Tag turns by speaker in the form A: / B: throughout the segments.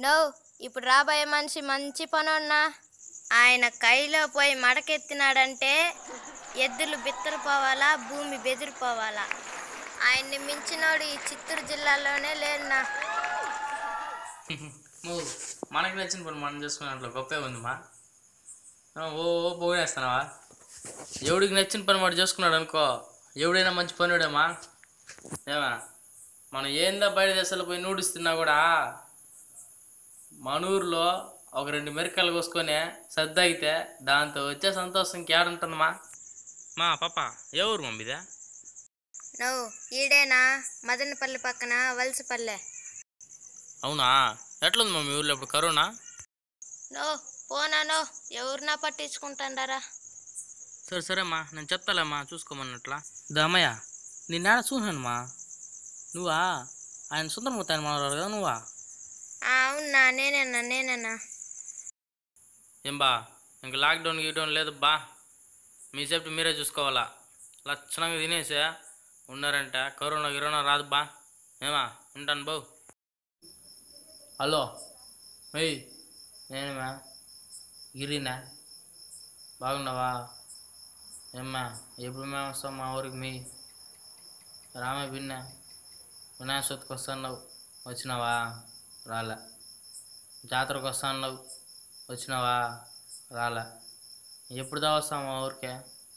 A: No ఇప్పుడు రాబోయే మనిషి మంచి పనున్నా ఆయన కైలో పోయి మడకెత్తినాడంటే ఎద్దులు బిత్తరపోవాలా భూమి బెదిరిపోవాలా. ఆయన్ని మించినోడు ఈ చిత్తూరు జిల్లాలోనే లేడునా.
B: మనకి నచ్చిన పని మనం చేసుకున్నట్లు గొప్పే ఉందిమా. ఓ పోగేస్తున్నావా? ఎవడికి నచ్చిన పని వాడు చేసుకున్నాడు అనుకో, ఎవడైనా మంచి పనుడేమా. ఏమా మనం ఏందా బయట దేశాలు పోయి నూడిల్స్ తిన్నా కూడా మన ఊరిలో ఒక 2 మిరకాయలు కోసుకొని సర్దాగితే దాంతో వచ్చే సంతోషం ఇంకేడుంటుందమ్మా. మా పాప ఏ ఊరు మమ్మీదే?
A: నువ్వు ఈడేనా మదనపల్లి పక్కన వలసపల్లె.
B: అవునా? ఎట్లుంది మమ్మీ ఊర్లో ఇప్పుడు కరోనా?
A: నో పోనానో ఎవరినా పట్టించుకుంటాండారా.
B: సరేమ్మా నేను చెప్తాలేమ్మా చూసుకోమన్నట్లా. దామయ్య నిన్నేడ చూసానమ్మా. నువ్వా ఆయన సుందరమూర్తి ఆయన మనవరాలు కదా నువ్వా?
A: అవునా నేనేనా.
B: ఏం బా ఇంక లాక్డౌన్ గీడౌన్ లేదు బా, మీ సేఫ్టీ మీరే చూసుకోవాలా. లక్షణంగా తినేసే ఉన్నారంటే కరోనా రాదు బా. ఏమా ఉంటాను బావు. హలో ఏయ్ నేనేమా గిరినా, బాగున్నావా? ఏమ్మా ఎప్పుడు మేము వస్తాం మా ఊరికి? మీ రామే బిన్నా వినాయక చవితికి వస్తున్నావు, వచ్చినావా? రాలే. జాతరకు వస్తున్నావు, వచ్చినావా? రాలే. ఎప్పుడుదా వస్తావు మా ఊరికే?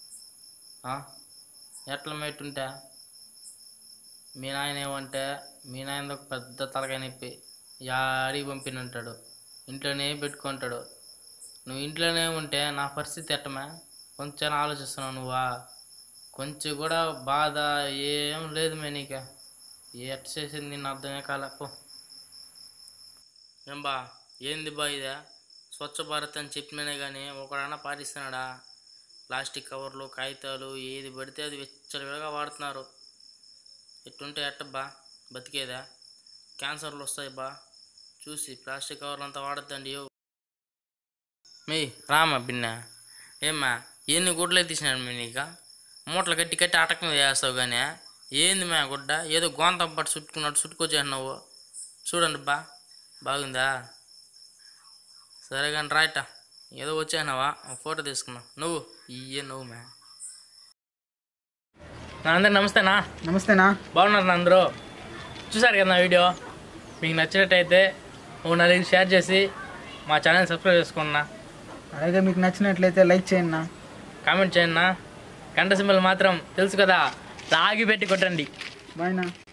B: ఎట్లా మెట్టుంటే మీ నాయన ఏమంటే మీ నాయన ఒక పెద్ద తలకాయ నొప్పి, యాడికి పంపినంటాడు, ఇంట్లోనే పెట్టుకుంటాడు. నువ్వు ఇంట్లోనే ఉంటే నా పరిస్థితి ఎట్టమే? కొంచెం ఆలోచిస్తున్నావు నువ్వా? కొంచెం కూడా బాధ ఏం లేదు మే నీకు. ఎట్ట చేసింది నిన్ను అర్థమే కాలేపో. ఏం బా ఏంది బా ఇదే? స్వచ్ఛ భారత్ అని చెప్పినానే కానీ ఒకడన్నా పాటిస్తున్నాడా? ప్లాస్టిక్ కవర్లు కాగితాలు ఏది పడితే అది విచ్చలవిడిగా వాడుతున్నారు. ఎట్టుంటే ఎట్టబ్బా బతికేదా? క్యాన్సర్లు వస్తాయి బా. చూసి ప్లాస్టిక్ కవర్లు అంతా వాడద్దండి. మీ రామా బిన్నా ఏమ్మా ఎన్ని గుడ్లు తీసినాడు మీ నీక? మూటలు కట్టి అటక మీద వేస్తావు కానీ ఏంది మే గుడ్డ ఏదో గోంతం పట్టు చుట్టుకున్నట్టు చుట్టుకొచ్చేసినావు. చూడండి బా బాగుందా? సరే కానీ రాయట ఏదో వచ్చేసినావా ఫోటో తీసుకున్నావు నువ్వు నువ్వు మే. అందరు నమస్తేనా?
C: నమస్తేనా.
B: బాగున్నారు అందరూ? చూసారు కదా నా వీడియో? మీకు నచ్చినట్టయితే ఓ నలుగురికి షేర్ చేసి మా ఛానల్ సబ్స్క్రైబ్ చేసుకున్నా.
C: అలాగే మీకు నచ్చినట్లయితే లైక్ చేయండి,
B: కామెంట్ చేయండి. గంట సింబల్ మాత్రం తెలుసు కదా, లాగి పెట్టి కొట్టండి.
C: బాయ్ నా.